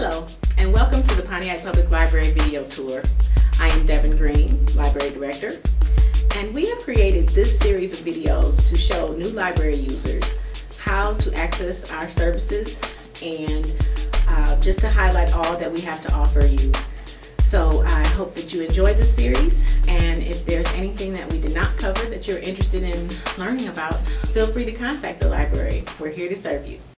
Hello, and welcome to the Pontiac Public Library video tour. I am Devin Green, Library Director, and we have created this series of videos to show new library users how to access our services and just to highlight all that we have to offer you. So I hope that you enjoy this series, and if there's anything that we did not cover that you're interested in learning about, feel free to contact the library. We're here to serve you.